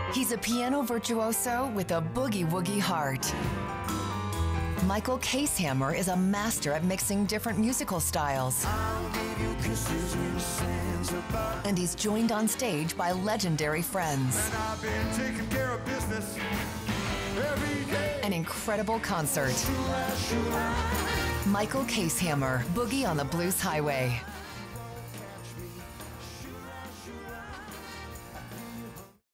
He's a piano virtuoso with a boogie-woogie heart. Michael Kaeshammer is a master at mixing different musical styles. And he's joined on stage by legendary friends. An incredible concert. Michael Kaeshammer, Boogie on the Blues Highway.